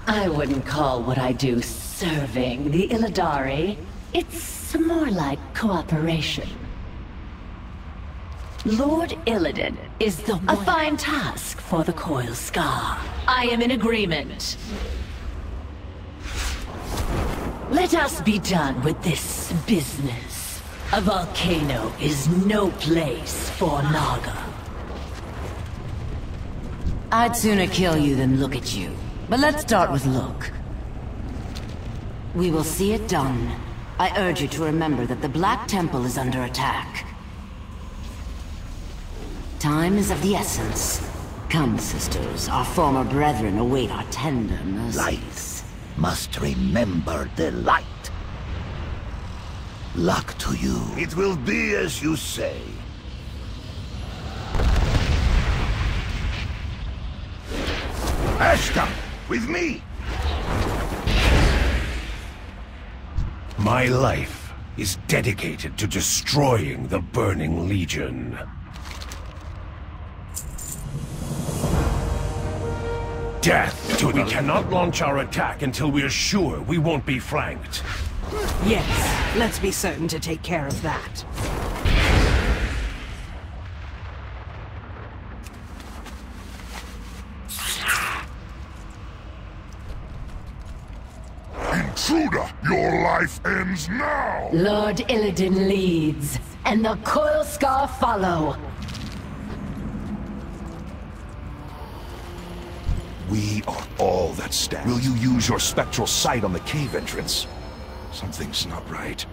I wouldn't call what I do serving the Illidari. It's more like cooperation. Lord Illidan is a fine task for the Coilskar. I am in agreement. Let us be done with this business. A volcano is no place for Naga. I'd sooner kill you than look at you. But let's start with look. We will see it done. I urge you to remember that the Black Temple is under attack. Time is of the essence. Come, sisters. Our former brethren await our tender mercies. Light must remember the light. Luck to you. It will be as you say. Ashton, with me! My life is dedicated to destroying the Burning Legion. Death to we cannot launch our attack until we are sure we won't be flanked. Yes, let's be certain to take care of that. Intruder, your life ends now! Lord Illidan leads, and the Coilskar follow. We are all that stand. Will you use your spectral sight on the cave entrance? Something's not right.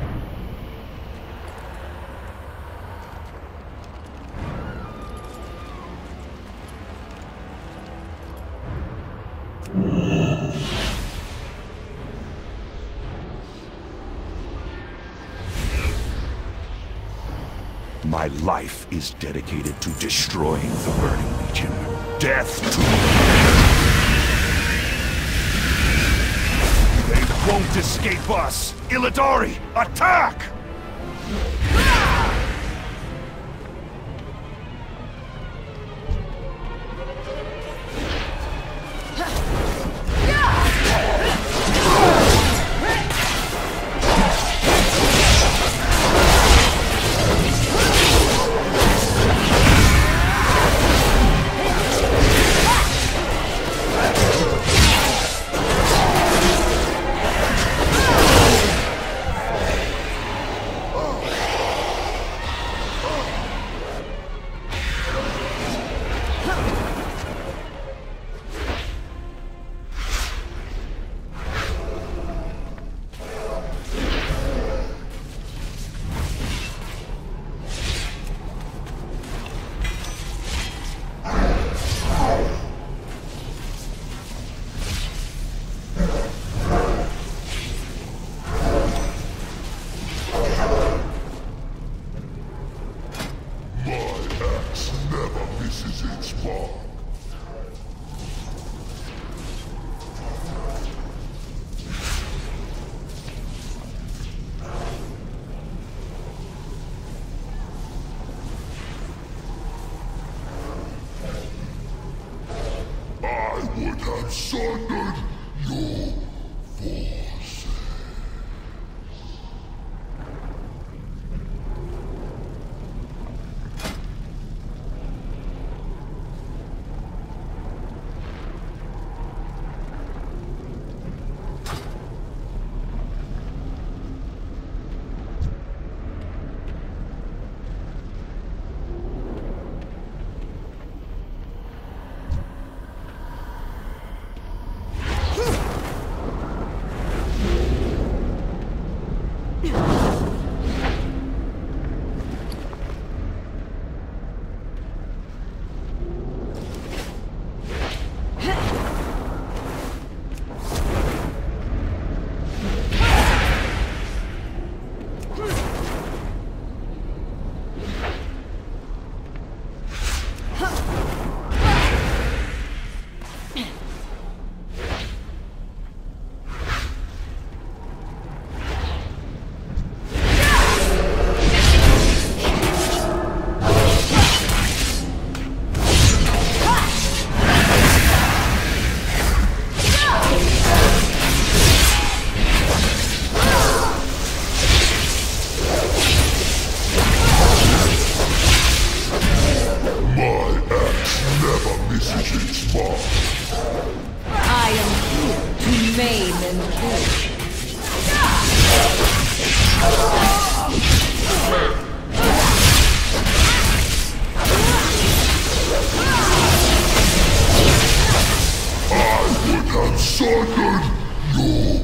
My life is dedicated to destroying the Burning Legion. Death to... They won't escape us! Illidari, attack! Would have sundered your forces. and kill. have summoned your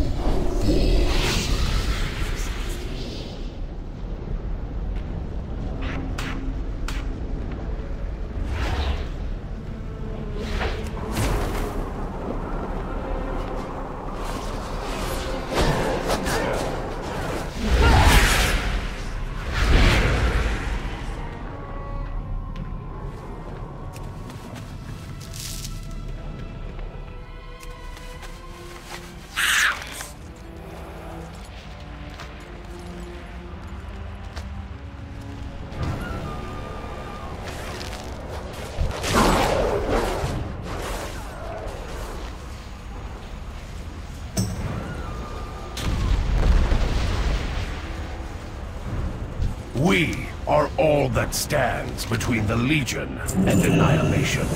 We are all that stands between the Legion and annihilation.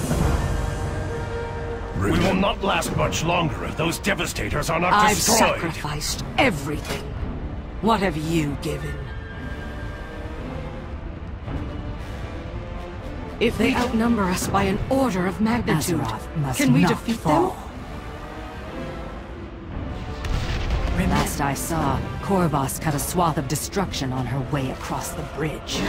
We will not last much longer if those Devastators are not I've destroyed. sacrificed everything. What have you given? If they outnumber us by an order of magnitude, can we defeat them? Last I saw, Korvos cut a swath of destruction on her way across the bridge.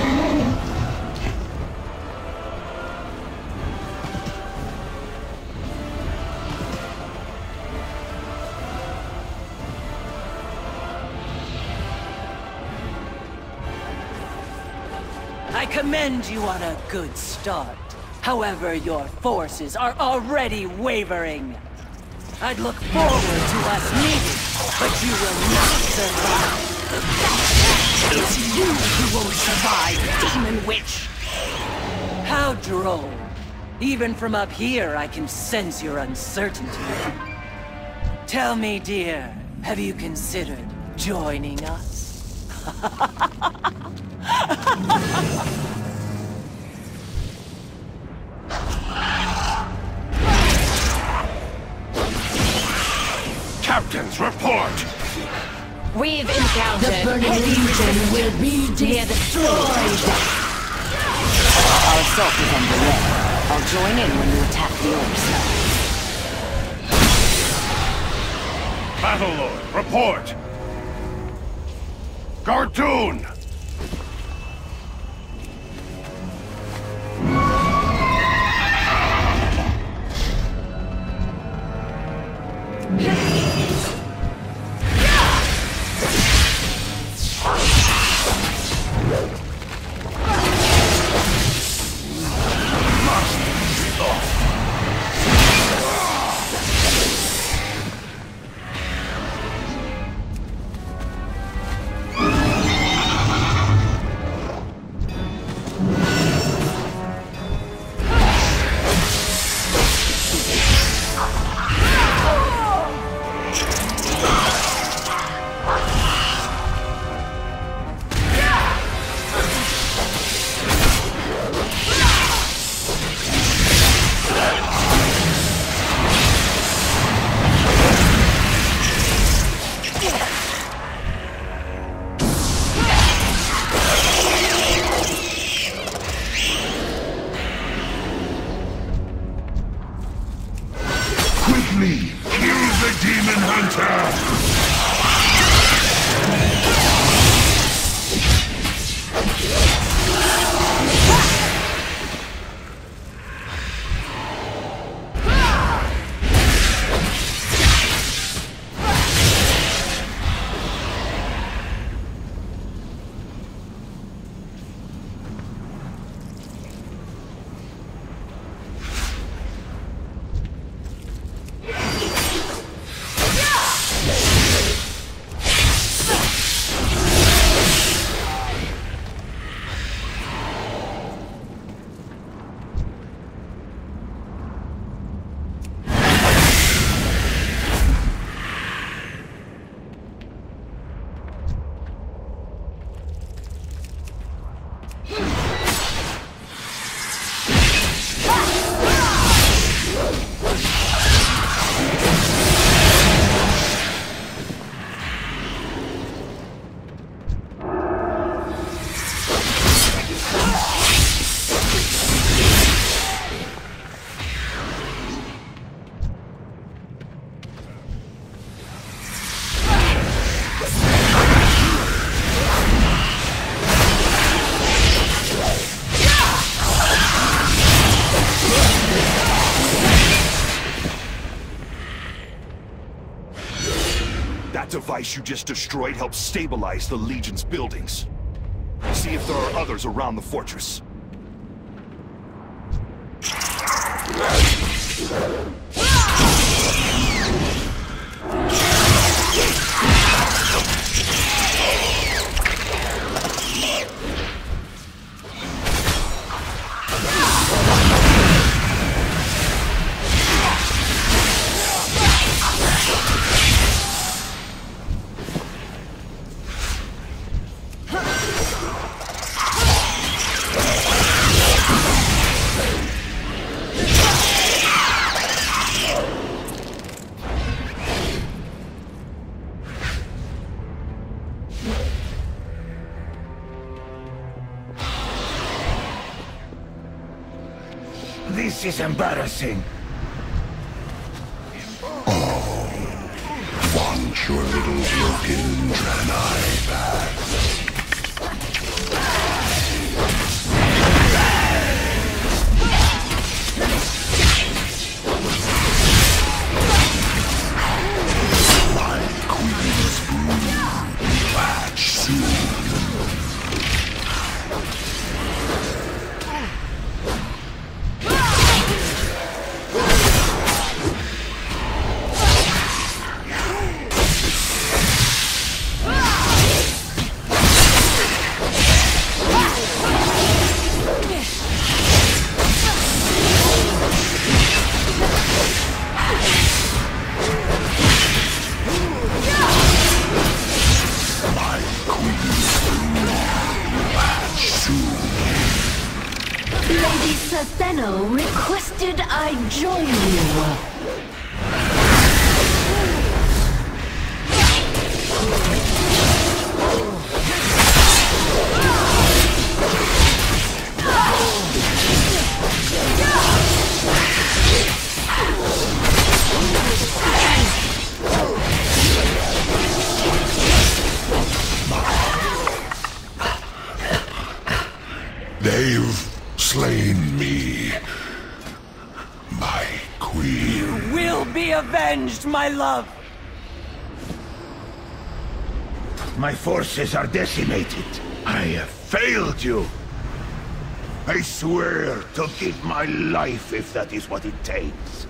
I commend you on a good start. However, your forces are already wavering. I'd look forward to us meeting, but you will not survive. It's you who won't survive, Demon Witch! How droll. Even from up here, I can sense your uncertainty. Tell me, dear, have you considered joining us? Captains, report! We've encountered The Burning Legion will be destroyed! Our assault is underway. I'll join in when you attack the other side. Battlelord, report! Cartoon! quickly kill the demon hunter! That device you just destroyed helps stabilize the Legion's buildings. See if there are others around the fortress. This is embarrassing. Oh, want your little broken Draenei back. My queen's brood will hatch soon. Lady Satheno requested I join you. They've slain me, my queen. You will be avenged, my love! My forces are decimated. I have failed you. I swear to give my life if that is what it takes.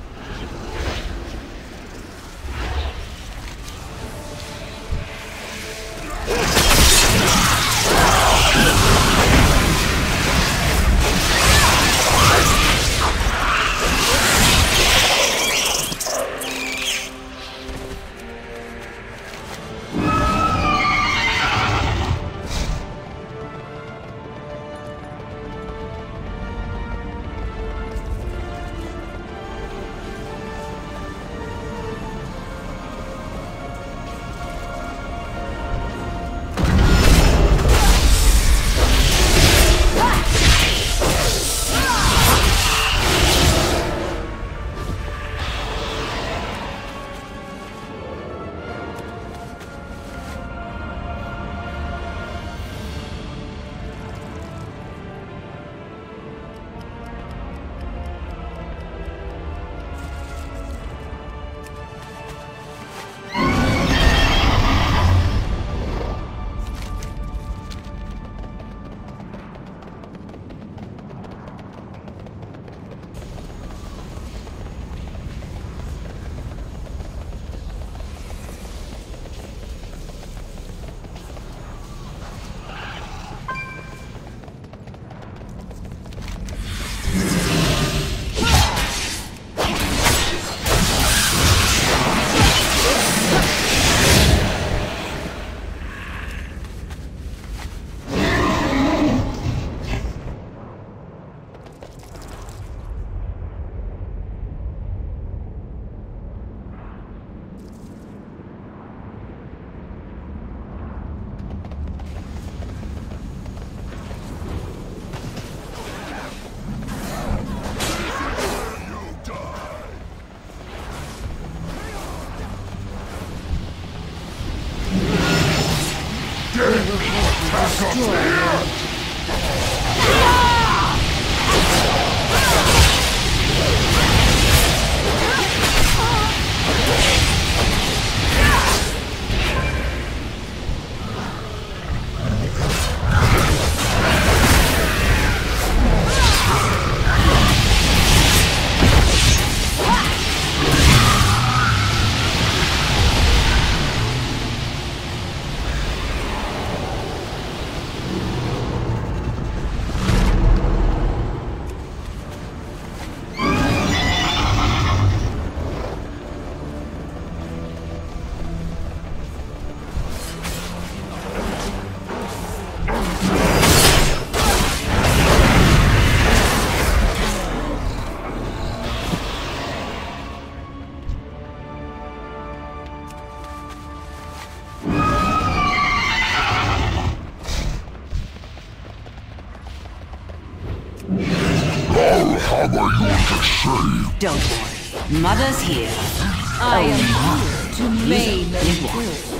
saved. Don't worry. Mother's here. I am here to maim and kill.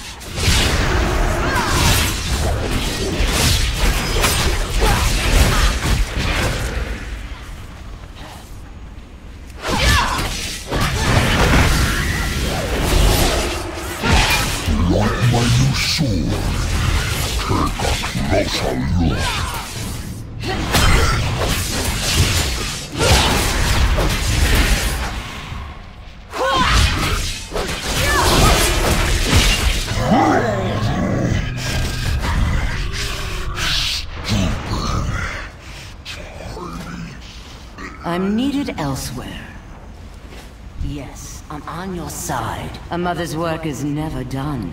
Like my new sword, take a closer look. I'm needed elsewhere. Yes, I'm on your side. A mother's work is never done.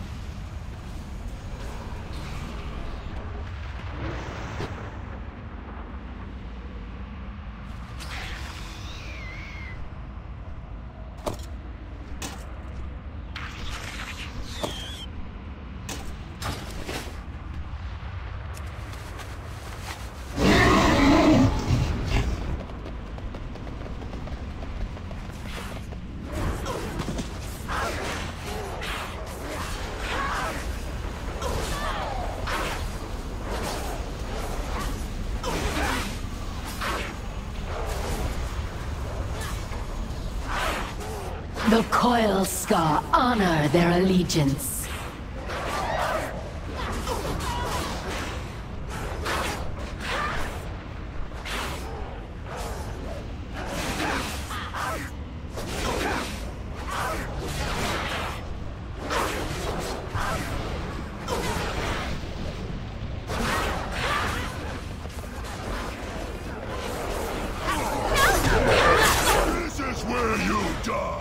The Coilskar honor their allegiance. This is where you die.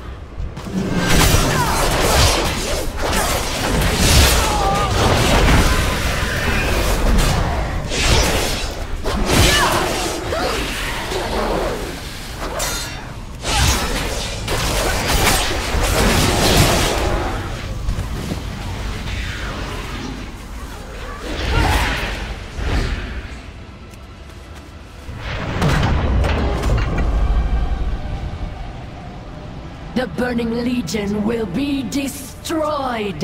The Burning Legion will be destroyed!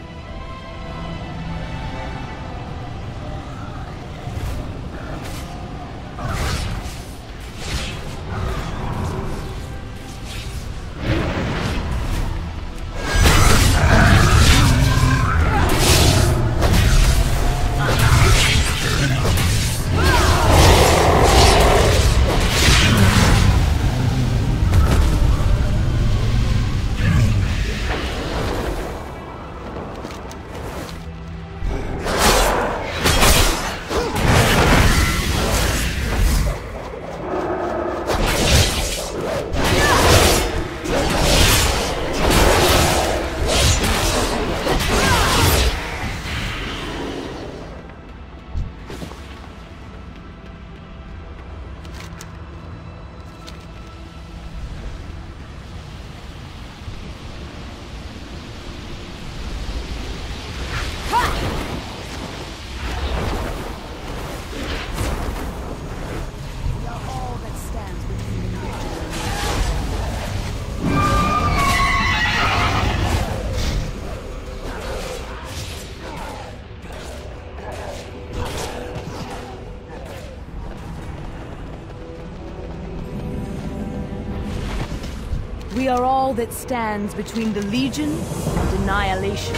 We are all that stands between the Legion and annihilation.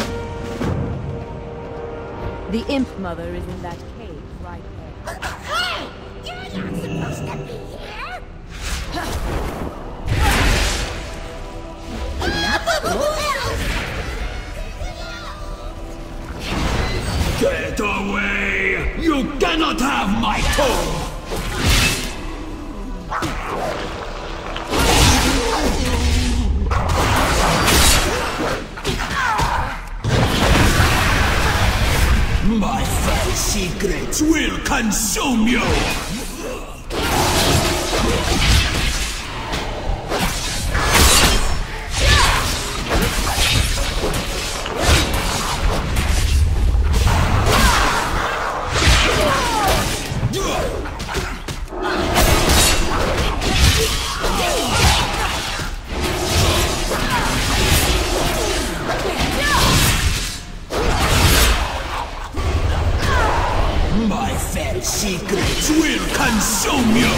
The Imp Mother is in that cave right there. Hey! You're not supposed to be here! Get away! You cannot have my toe! My fell secrets will consume you! secrets will consume you!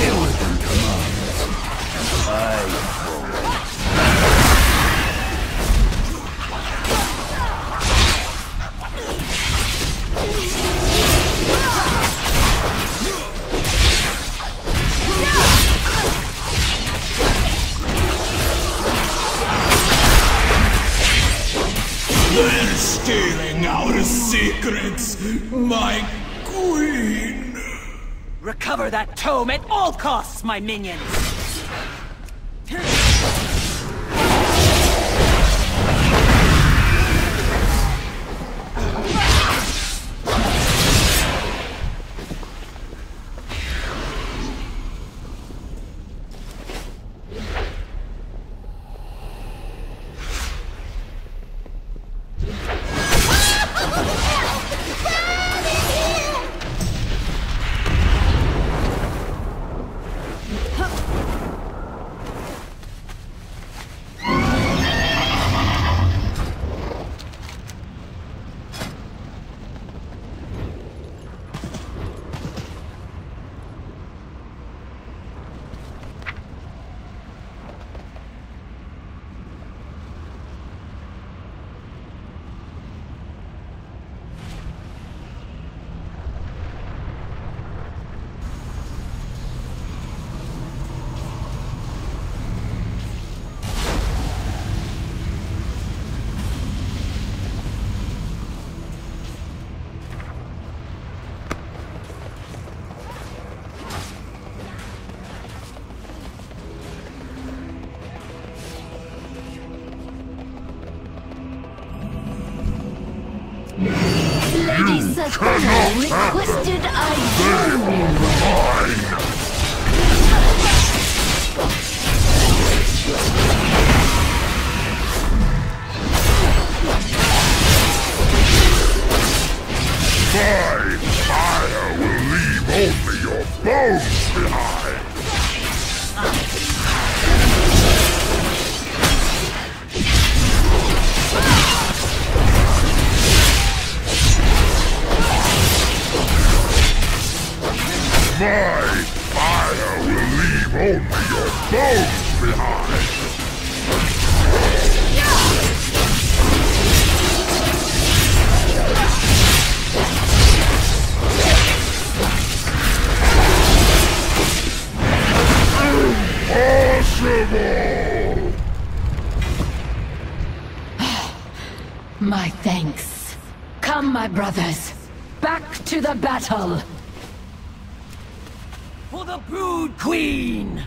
They're stealing our secrets, my queen! Recover that tome at all costs, my minions! Lady Savannah requested I join you. My fire will leave only your bones behind! My fire will leave only your bones behind! Impossible! My thanks. Come, my brothers. Back to the battle! For the Brood Queen!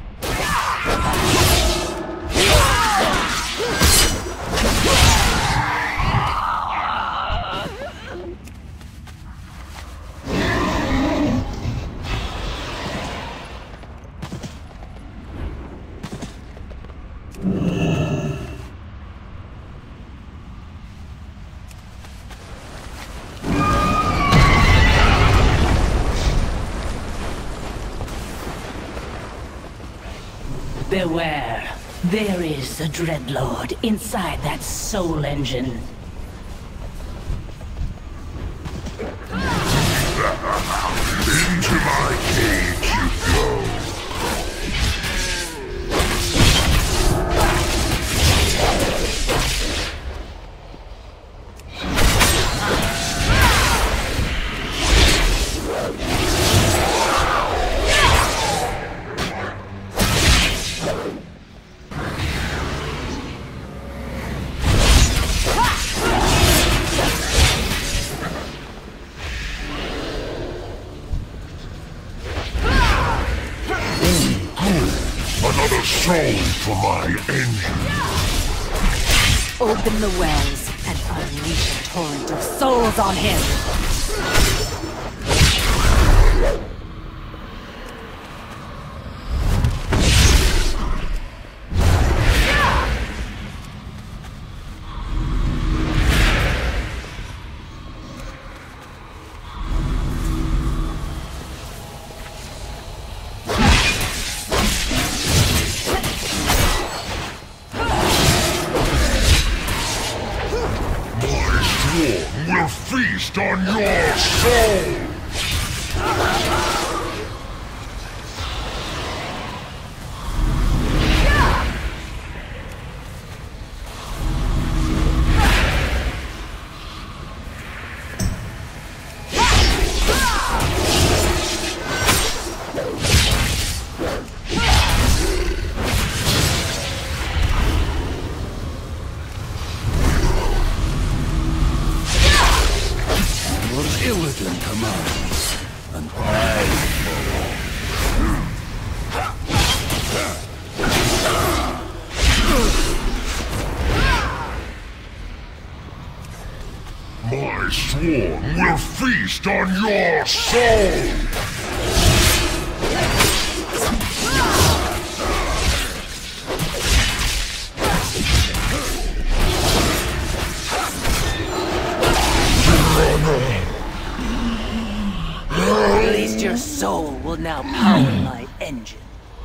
Beware. There is a Dreadlord inside that soul engine. Into my cage you go! Another soul for my engine! Open the wells and unleash a torrent of souls on him! Will feast on your soul! Legion commands, and I follow. My swarm will feast on your soul! At least your soul will now power my engine.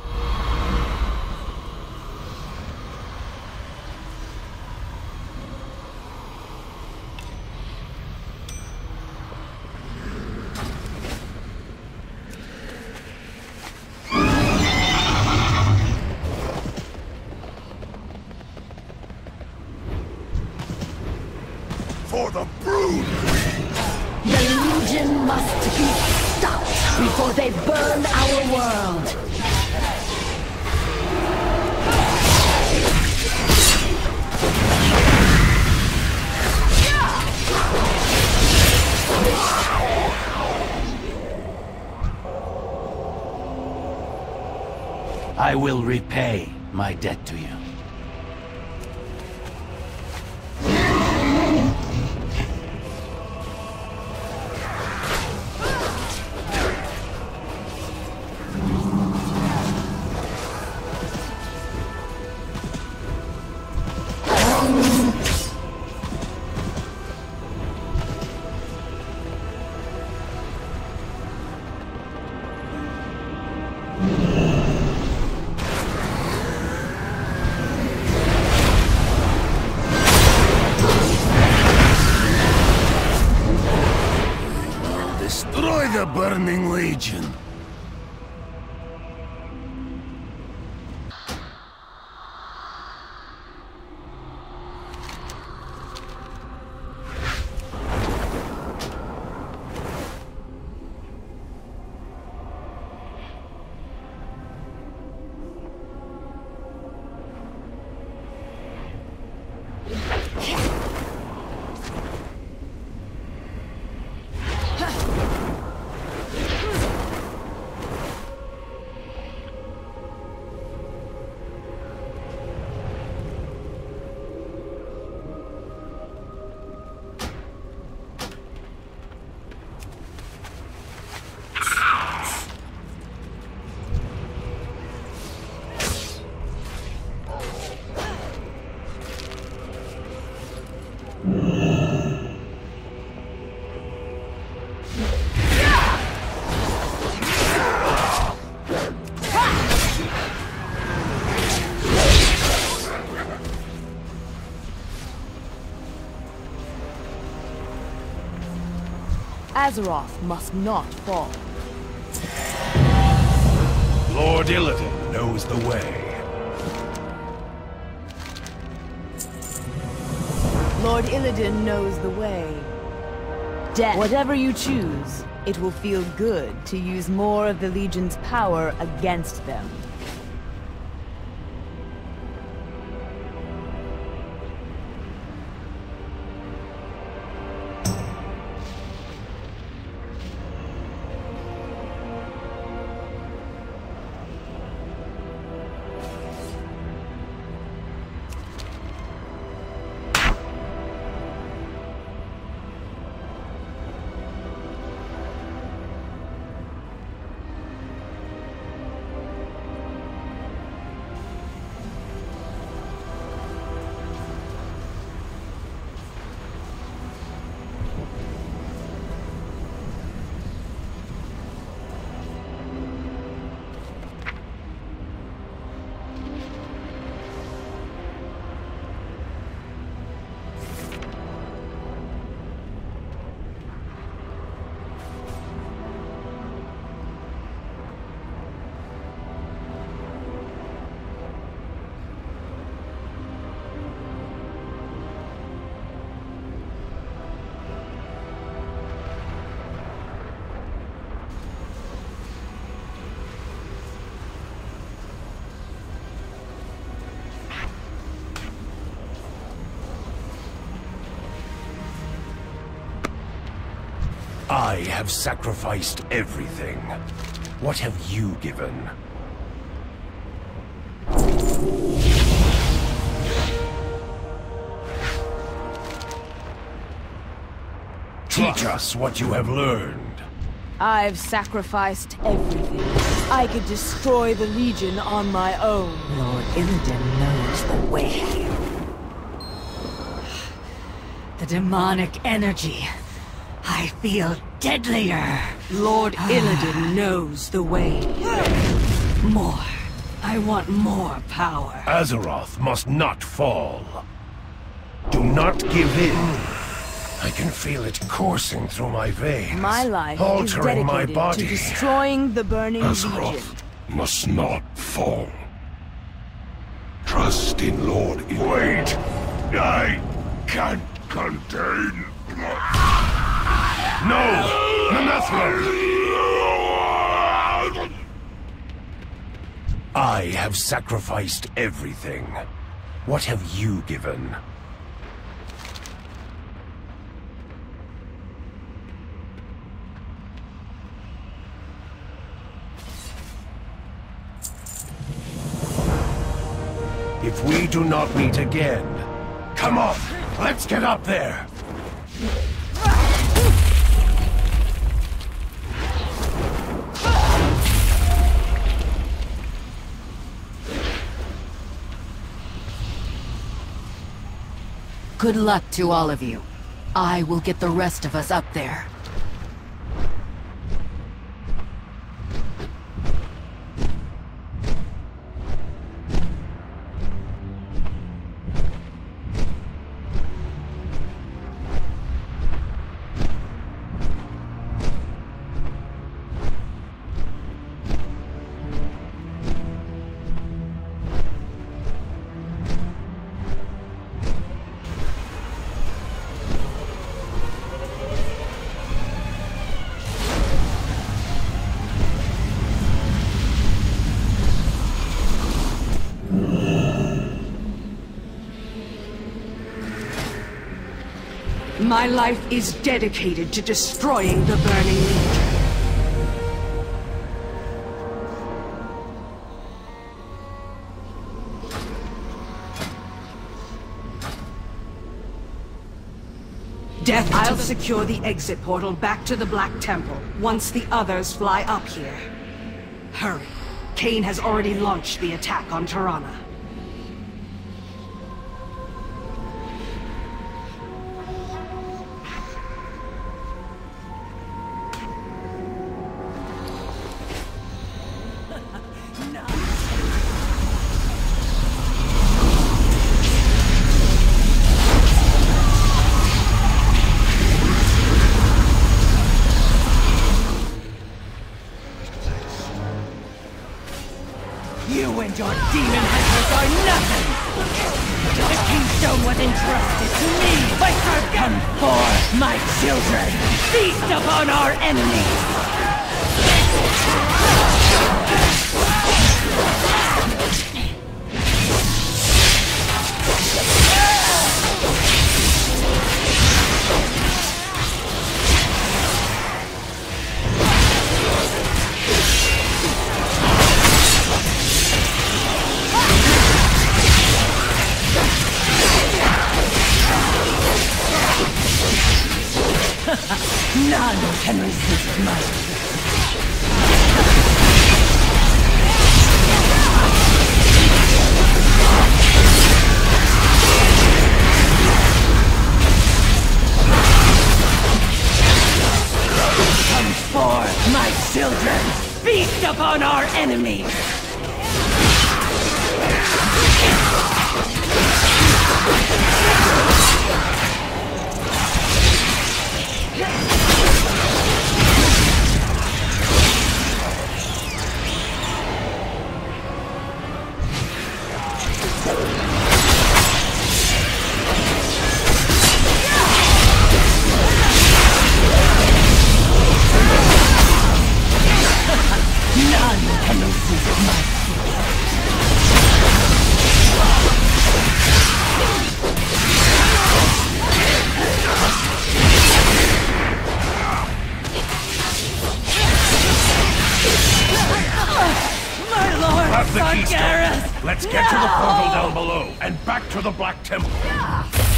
For the brood! The Legion must be stopped before they burn our world. I will repay my debt to you. Destroy the Burning Legion! Azeroth must not fall. Lord Illidan knows the way. Lord Illidan knows the way. Death. Whatever you choose, it will feel good to use more of the Legion's power against them. I have sacrificed everything. What have you given? Teach us what you have learned. I've sacrificed everything. I could destroy the Legion on my own. Lord Illidan knows the way. The demonic energy. I feel deadlier. Lord Illidan knows the way. More. I want more power. Azeroth must not fall. Do not give in. I can feel it coursing through my veins. My life altering is my dedicated body. to destroying the Burning Legion. Azeroth must not fall. Trust in Lord Illidan. Wait! I can't contain... No! Nenethor! I have sacrificed everything. What have you given? If we do not meet again, come on, let's get up there! Good luck to all of you. I will get the rest of us up there. My life is dedicated to destroying the Burning Legion. Death, I'll secure the exit portal back to the Black Temple once the others fly up here. Hurry. Kain has already launched the attack on Tirana. You and your demon hunters are nothing! The Keystone was entrusted to me! But come forth, my children! Feast upon our enemies! None can resist my Come forth, my children! Feast upon our enemies! None can resist my the portal down below, and back to the Black Temple.